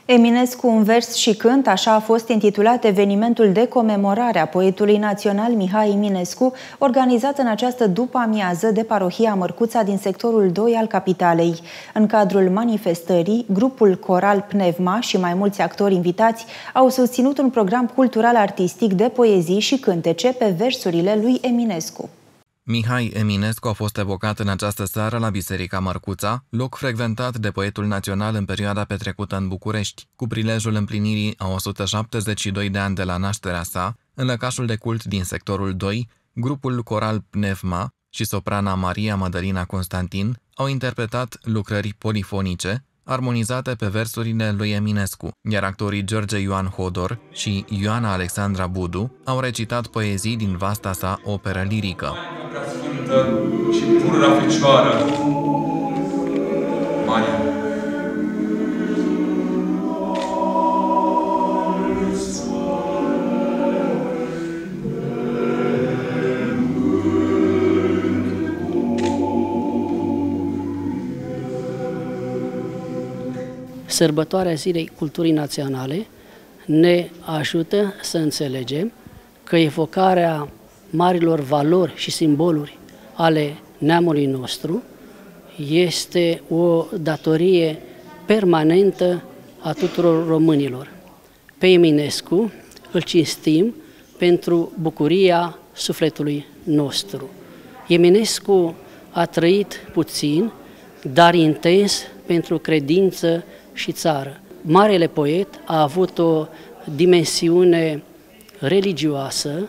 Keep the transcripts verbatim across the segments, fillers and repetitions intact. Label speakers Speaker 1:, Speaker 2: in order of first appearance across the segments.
Speaker 1: Eminescu, un vers și cânt, așa a fost intitulat evenimentul de comemorare a poetului național Mihai Eminescu, organizat în această după-amiază de parohia Mărcuța din sectorul doi al capitalei. În cadrul manifestării, grupul coral Pnevma și mai mulți actori invitați au susținut un program cultural-artistic de poezii și cântece pe versurile lui Eminescu.
Speaker 2: Mihai Eminescu a fost evocat în această seară la Biserica Mărcuța, loc frecventat de poetul național în perioada petrecută în București, cu prilejul împlinirii a o sută șaptezeci și doi de ani de la nașterea sa. În lăcașul de cult din sectorul doi, grupul coral Pnevma și soprana Maria Mădălina Constantin au interpretat lucrări polifonice, armonizate pe versurile lui Eminescu, iar actorii George Ioan Hodor și Ioana Alexandra Budu au recitat poezii din vasta sa operă lirică.
Speaker 3: Sfântă și pururea Fecioară, Maria.
Speaker 4: Sărbătoarea Zilei Culturii Naționale ne ajută să înțelegem că evocarea marilor valori și simboluri ale neamului nostru este o datorie permanentă a tuturor românilor. Pe Eminescu îl cinstim pentru bucuria sufletului nostru. Eminescu a trăit puțin, dar intens pentru credință și țară. Marele poet a avut o dimensiune religioasă,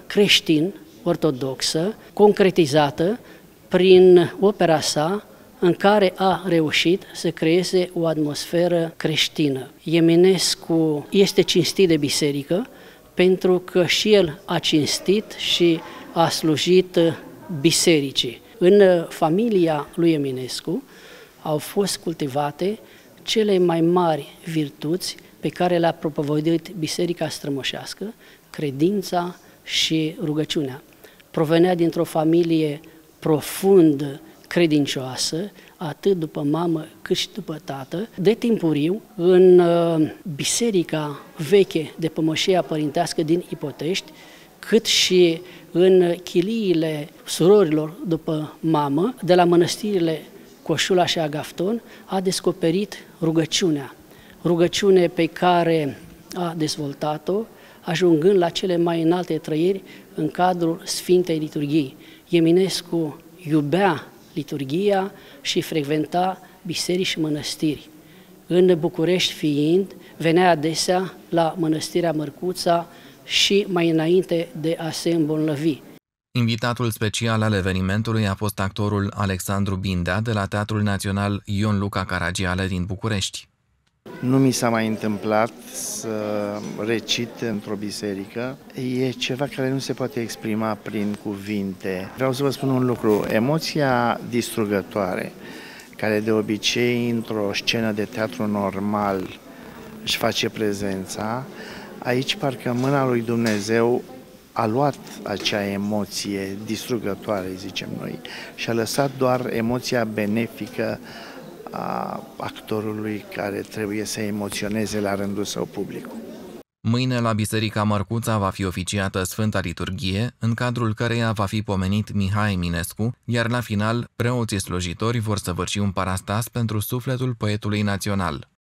Speaker 4: creștin-ortodoxă, concretizată prin opera sa, în care a reușit să creeze o atmosferă creștină. Eminescu este cinstit de biserică pentru că și el a cinstit și a slujit bisericii. În familia lui Eminescu au fost cultivate cele mai mari virtuți pe care le-a propovăduit Biserica Strămoșească, credința și rugăciunea. Provenea dintr-o familie profund credincioasă, atât după mamă cât și după tată. De timpuriu, în biserica veche de pămășia părintească din Ipotești, cât și în chiliile surorilor după mamă, de la mănăstirile Coșula și Agafton, a descoperit rugăciunea, rugăciune pe care a dezvoltat-o, ajungând la cele mai înalte trăiri în cadrul Sfintei Liturghii. Eminescu iubea liturghia și frecventa biserici și mănăstiri. În București fiind, venea adesea la Mănăstirea Mărcuța și mai înainte de a se îmbolnăvi.
Speaker 2: Invitatul special al evenimentului a fost actorul Alexandru Bindea de la Teatrul Național Ion Luca Caragiale din București.
Speaker 5: Nu mi s-a mai întâmplat să recit într-o biserică. E ceva care nu se poate exprima prin cuvinte. Vreau să vă spun un lucru. Emoția distrugătoare, care de obicei într-o scenă de teatru normal își face prezența, aici parcă mâna lui Dumnezeu a luat acea emoție distrugătoare, zicem noi, și a lăsat doar emoția benefică a actorului care trebuie să emoționeze la rândul său publicul.
Speaker 2: Mâine la Biserica Mărcuța va fi oficiată Sfânta Liturghie, în cadrul căreia va fi pomenit Mihai Eminescu, iar la final preoții slujitori vor săvârși un parastas pentru sufletul poetului național.